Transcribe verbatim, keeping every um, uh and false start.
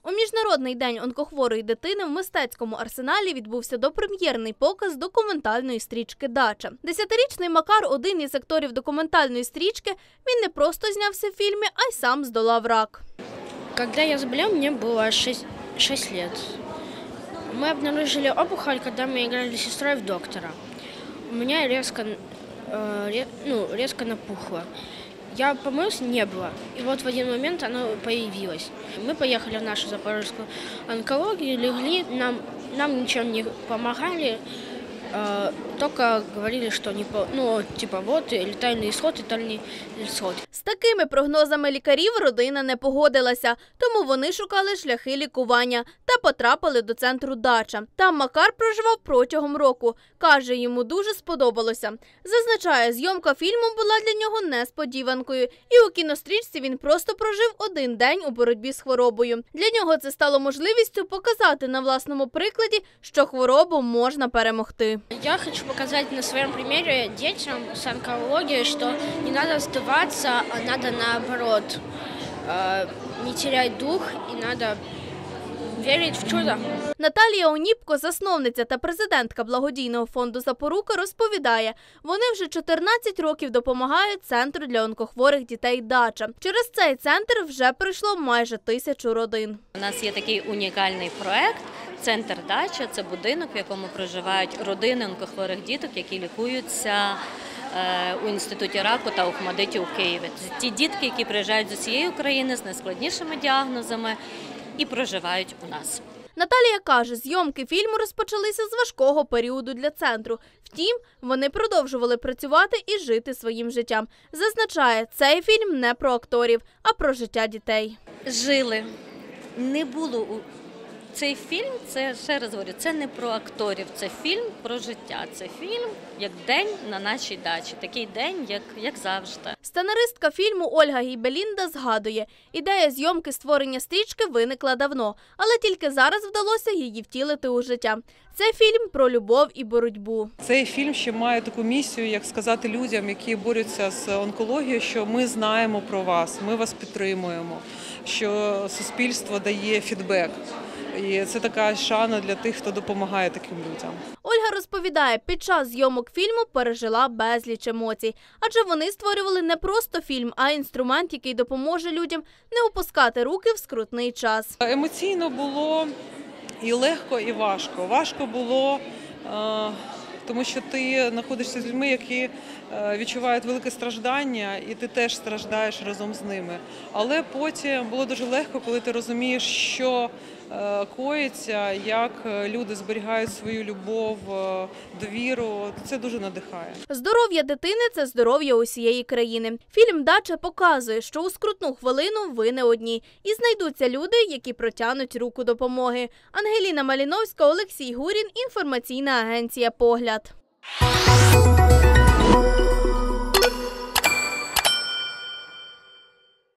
У Міжнародний день онкохворої дитини в мистецькому арсеналі відбувся допрем'єрний показ документальної стрічки «Дача». Десятирічний Макар – один із акторів документальної стрічки. Він не просто знявся в фільмі, а й сам здолав рак. Коли я заболел, мне было шесть лет. Мы обнаружили опухоль, когда мы играли с сестрой в доктора. У меня резко, э, ну, резко напухло. Я помылся, не было. И вот в один момент оно появилось. Мы поехали в нашу запорожскую онкологию, легли, нам, нам ничем не помогали, э, только говорили, что не по, ну, типа вот летальный исход, летальный исход. З такими прогнозами лікарів родина не погодилася, тому вони шукали шляхи лікування та потрапили до центру «Дача». Там Макар проживав протягом року. Каже, йому дуже сподобалося. Зазначає, зйомка фільму була для нього несподіванкою. І у кінострічці він просто прожив один день у боротьбі з хворобою. Для нього це стало можливістю показати на власному прикладі, що хворобу можна перемогти. Я хочу показать на своем примере детям с онкологией, что не надо сдаваться, а надо наоборот не терять дух и надо верить в чудо. Наталія Оніпко, засновниця та президентка благодійного фонду «Запорука», розповідає, вони вже чотирнадцять років допомагають центру для онкохворих дітей «Дача». Через цей центр вже прийшло майже тисячу родин. У нас є такий унікальний проект «Центр Дача». Це будинок, в якому проживають родини онкохворих діток, які лікуються у Інституті раку та ОХМАДИТі у Києві. Це ті дітки, які приїжджають з усієї України з найскладнішими діагнозами і проживають у нас. Наталія каже, зйомки фільму розпочалися з важкого періоду для центру. Втім, вони продовжували працювати і жити своїм життям. Зазначає, цей фільм не про акторів, а про життя дітей. Жили. Не було. Цей фільм, це, ще раз говорю, це не про акторів, це фільм про життя. Це фільм як день на нашій дачі, такий день, як, як завжди. Сценаристка фільму Ольга Гейбелінда згадує, ідея зйомки створення стрічки виникла давно, але тільки зараз вдалося її втілити у життя. Це фільм про любов і боротьбу. Цей фільм ще має таку місію, як сказати людям, які борються з онкологією, що ми знаємо про вас, ми вас підтримуємо, що суспільство дає фідбек. І це така шана для тих, хто допомагає таким людям. Ольга розповідає, під час зйомок фільму пережила безліч емоцій. Адже вони створювали не просто фільм, а інструмент, який допоможе людям не опускати руки в скрутний час. Емоційно було і легко, і важко. Важко було, тому що ти знаходишся з людьми, які відчувають велике страждання, і ти теж страждаєш разом з ними. Але потім було дуже легко, коли ти розумієш, що коїться, як люди зберігають свою любов, довіру. Це дуже надихає. Здоров'я дитини – це здоров'я усієї країни. Фільм «Дача» показує, що у скрутну хвилину ви не одні. І знайдуться люди, які протягнуть руку допомоги. Ангеліна Маліновська, Олексій Гурін, інформаційна агенція «Погляд».